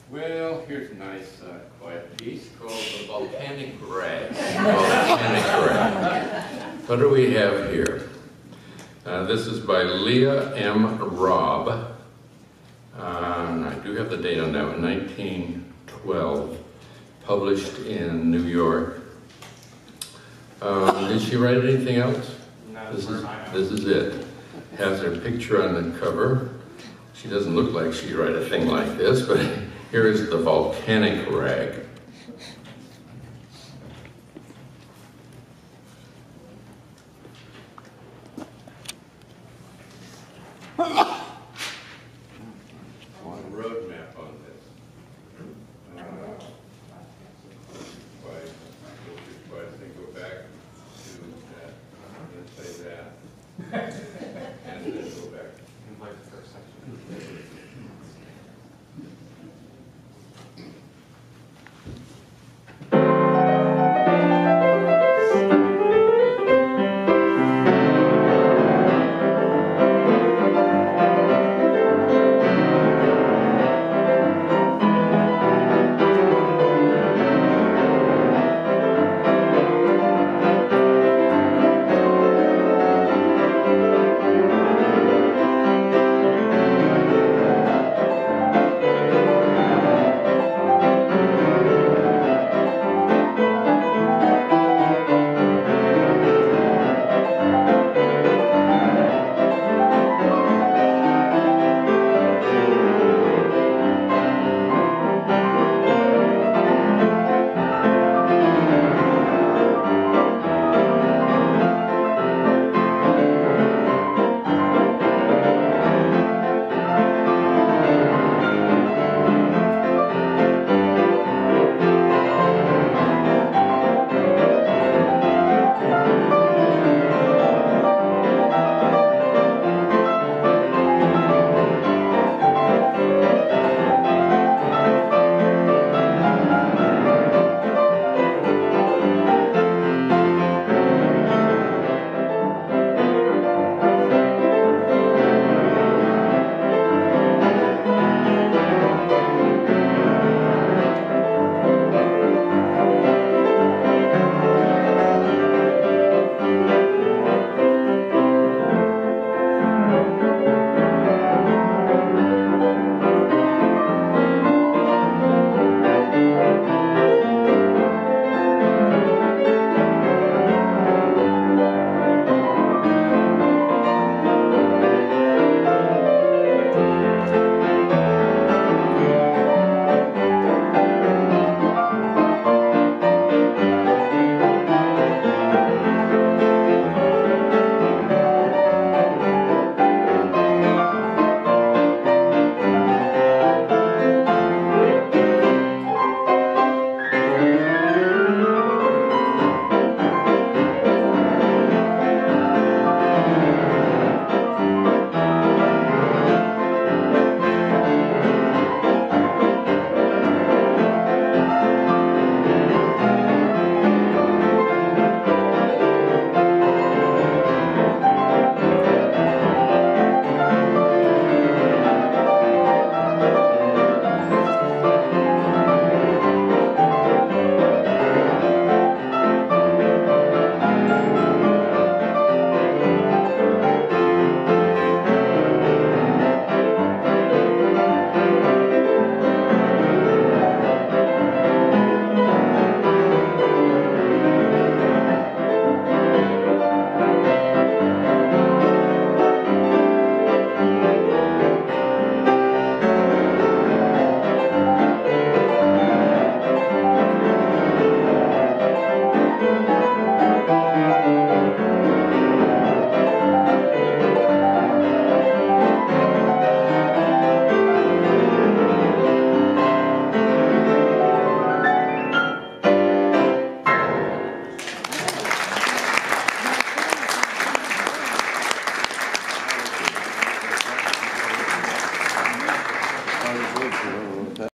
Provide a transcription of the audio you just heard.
Well, here's a nice, quiet piece called the Volcanic Rag. Volcanic Rag. What do we have here? This is by Leah M. Robb. I do have the date on that one, 1912, published in New York. Did she write anything else? No, This is it. Has her picture on the cover. She doesn't look like she'd write a thing like this, but here is the Volcanic Rag.